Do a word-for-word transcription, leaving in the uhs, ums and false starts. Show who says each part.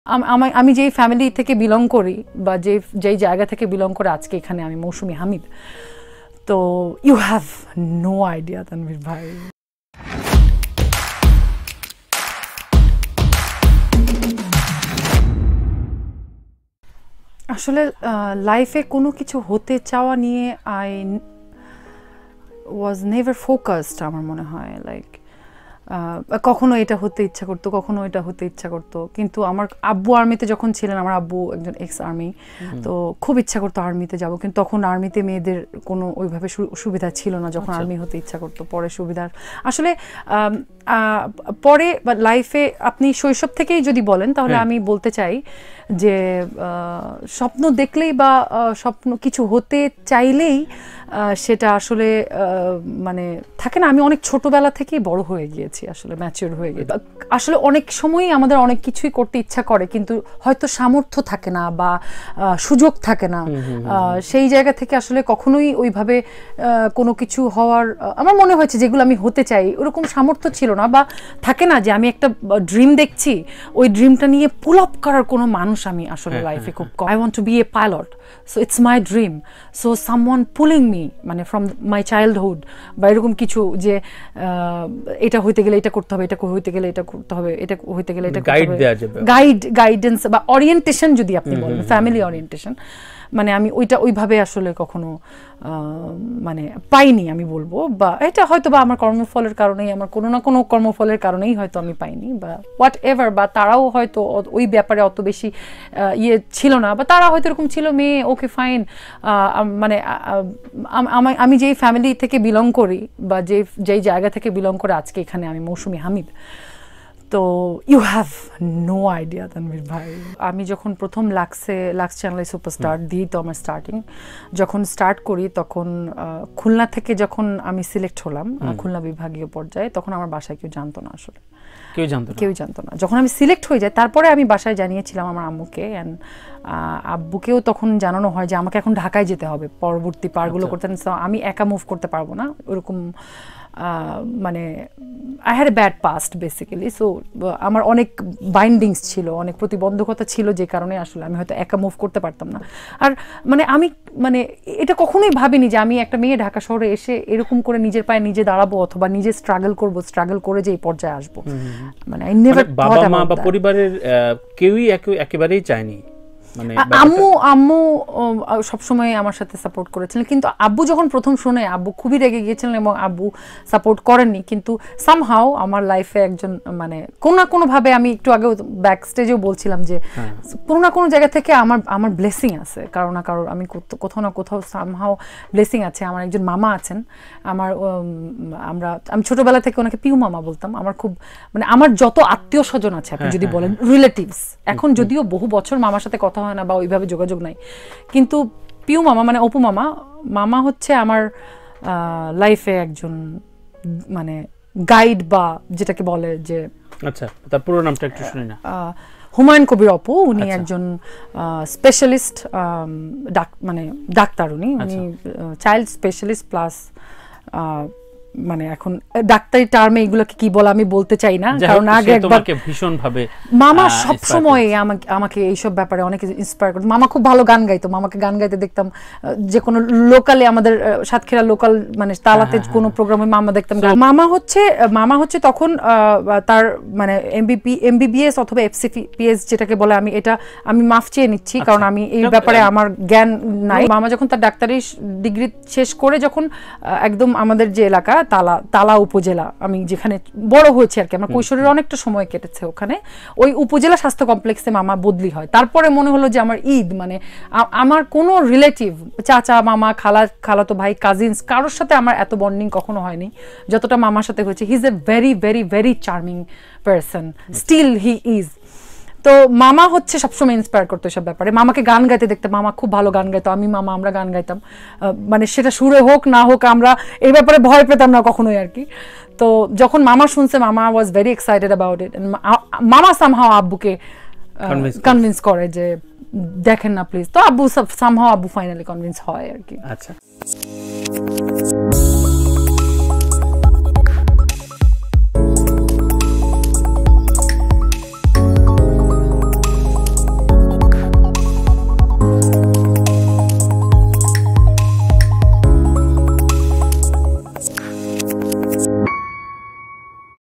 Speaker 1: আমি যেই ফ্যামিলি থেকে বিলং করি বা যে যেই জায়গা থেকে বিলং করে আজকে এখানে আমি মৌসুমী হামিদ, তো you have no idea Tanvir ভাই। আসলে লাইফে কোনো কিছু হতে চাওয়া নিয়ে আই ওয়াজ নেভার ফোকাসড। আমার মনে হয় লাইক কখনো এটা হতে ইচ্ছা করতো, কখনো এটা হতে ইচ্ছা করতো, কিন্তু আমার আব্বু আর্মিতে যখন ছিলেন, আমার আব্বু একজন এক্স আর্মি, তো খুব ইচ্ছা করতো আর্মিতে যাব, কিন্তু তখন আর্মিতে মেয়েদের কোনো ওইভাবে সুবিধা ছিল না। যখন আর্মি হতে ইচ্ছা করতো পরে সুবিধার আসলে পরে বা লাইফে আপনি শৈশব থেকেই যদি বলেন তাহলে আমি বলতে চাই যে স্বপ্ন দেখলেই বা স্বপ্ন কিছু হতে চাইলেই সেটা আসলে মানে থাকে না। আমি অনেক ছোটবেলা থেকেই বড় হয়ে গিয়েছি, আসলে ম্যাচিউর হয়ে গেছি। আসলে অনেক সময়ই আমাদের অনেক কিছুই করতে ইচ্ছা করে, কিন্তু হয়তো সামর্থ্য থাকে না বা সুযোগ থাকে না। সেই জায়গা থেকে আসলে কখনোই ওইভাবে কোনো কিছু হওয়ার আমার মনে হয়েছে যেগুলো আমি হতে চাই ওরকম সামর্থ্য ছিল না, বা থাকে না যে আমি একটা ড্রিম দেখছি, ওই ড্রিমটা নিয়ে পুল আপ করার কোনো মানুষ আমি আসলে লাইফে খুব I want to be a pilot, so it's my dream, so someone pulling me, মানে ফ্রম মাই চাইল্ডহুড বা এরকম কিছু যে এটা হইতে গেলে এটা করতে হবে, এটা হইতে গেলে এটা করতে হবে, এটা হইতে গেলে এটা করতে হবে, গাইড গাইডেন্স বা ওরিয়েন্টেশন যদি আপনি বলেন, ফ্যামিলি ওরিয়েন্টেশন, মানে আমি ওইটা ওইভাবে আসলে কখনো মানে পাইনি আমি বলবো। বা এটা হয়তো বা আমার কর্মফলের কারণেই, আমার কোনো না কোনো কর্মফলের কারণেই হয়তো আমি পাইনি, বা হোয়াট এভার, বা তারাও হয়তো ওই ব্যাপারে অত বেশি ইয়ে ছিল না, বা তারা হয়তো এরকম ছিল মেয়ে ওকে ফাইন। মানে আমি যেই ফ্যামিলি থেকে বিলং করি বা যে যেই জায়গা থেকে বিলং করে আজকে এখানে আমি মৌসুমী হামিদ, তো you have no idea Tanvir ভাই। আমি যখন প্রথম লাক্সে লাক্স চ্যানেলে সুপারস্টার দিই, তো আমার স্টার্টিং যখন স্টার্ট করি তখন খুলনা থেকে যখন আমি সিলেক্ট হলাম খুলনা বিভাগীয় পর্যায়ে, তখন আমার বাসায় কেউ জানতো না, আসলে কেউ জানতো কেউ জানতো না। যখন আমি সিলেক্ট হয়ে যাই তারপরে আমি বাসায় জানিয়েছিলাম আমার আম্মুকে, অ্যান্ড আব্বুকেও তখন জানানো হয় যে আমাকে এখন ঢাকায় যেতে হবে পরবর্তী পারগুলো করতে, আমি একা মুভ করতে পারবো না, ওরকম মানে I had a bad past basically. So আমার অনেক বাইন্ডিংস ছিল, অনেক প্রতিবন্ধকতা ছিল, যে কারণে আসলে আমি হয়তো একা মুভ করতে পারতাম না। আর মানে আমি মানে এটা কখনোই ভাবিনি যে আমি একটা মেয়ে ঢাকা শহরে এসে এরকম করে নিজের পায়ে নিজে দাঁড়াবো অথবা নিজে স্ট্রাগল করবো, স্ট্রাগল করে যে এই পর্যায়ে আসবো। মানে আই নেভার
Speaker 2: বাবা মা বা পরিবারের কেউই একেবারেই চায়নি।
Speaker 1: আম্মু আম্মু সবসময় আমার সাথে সাপোর্ট করেছিলেন, কিন্তু আব্বু যখন প্রথম শুনে আব্বু খুবই রেগে গিয়েছিলেন এবং আব্বু সাপোর্ট করেননি। কিন্তু সামহাও আমার লাইফে একজন মানে কোনো না কোনোভাবে, আমি একটু আগেও ব্যাক স্টেজেও বলছিলাম যে কোনো না কোনো জায়গা থেকে আমার আমার ব্লেসিং আছে, কারো না কারোর আমি কোথাও না কোথাও সামহাও ব্লেসিং আছে। আমার একজন মামা আছেন, আমার আমরা আমি ছোটবেলা থেকে ওনাকে পিউ মামা বলতাম। আমার খুব মানে আমার যত আত্মীয় স্বজন আছে আপনি যদি বলেন রিলেটিভস, এখন যদিও বহু বছর মামার সাথে কথা হয় না বা ওইভাবে যোগাযোগ নাই, কিন্তু পিউ মামা মানে অপু মামা মামা হচ্ছে আমার লাইফে একজন মানে গাইড, বা যেটাকে বলে যে
Speaker 2: আচ্ছা তার পুরো নামটা একটু শুনি না।
Speaker 1: হুমায়ুন কবির অপু, উনি একজন স্পেশালিস্ট মানে ডাক্তার, উনি উনি চাইল্ড স্পেশালিস্ট প্লাস মানে এখন ডাক্তারি টার্মে এগুলোকে কি বলে আমি বলতে চাই না, কারণ আগে একবার
Speaker 2: ভীষণ ভাবে
Speaker 1: মামা সব সময় আমাকে আমাকে এইসব ব্যাপারে অনেক ইন্সপায়ার করতো। মামা খুব ভালো গান গাইতো, মামাকে গান গাইতে দেখতাম যে কোনো লোকালে, আমাদের সাতক্ষীরা লোকাল মানে তালাতে কোনো প্রোগ্রামে মামা দেখতাম। মামা হচ্ছে মামা হচ্ছে তখন তার মানে এমবিপি এমবিবিএস অথবা এফসিপিএস যেটাকে বলে, আমি এটা আমি মাফ চেয়ে নিচ্ছি কারণ আমি এই ব্যাপারে আমার জ্ঞান নাই। মামা যখন তার ডাক্তারি ডিগ্রি শেষ করে যখন একদম আমাদের যে এলাকা তালা তালা উপজেলা, আমি যেখানে বড় হয়েছে আর কি, আমার কৈশোরের অনেকটা সময় কেটেছে ওখানে, ওই উপজেলা স্বাস্থ্য কমপ্লেক্সে মামা বদলি হয়। তারপরে মনে হলো যে আমার ঈদ মানে আমার কোনো রিলেটিভ চাচা মামা খালা খালাতো ভাই কাজিনস কারোর সাথে আমার এত বন্ডিং কখনো হয়নি যতটা মামার সাথে হয়েছে। He is a very very very charming person, still he is. তো মামা হচ্ছে সবসময় ইন্সপায়ার করতো এসব ব্যাপারে। মামাকে গান গাইতে দেখতাম, মামা খুব ভালো গান গাইতো, আমি মামা আমরা গান গাইতাম, মানে সেটা সুরে হোক না হোক আমরা এই ব্যাপারে ভয় পেতাম না কখনোই আর কি। তো যখন মামা শুনছে, মামা was very excited about it. মামা সামহাও আব্বুকে কনভিন্স করে যে দেখেন না প্লিজ, তো আব্বু সামহাও আব্বু ফাইনালি কনভিন্স হয় আর কি।
Speaker 2: আচ্ছা।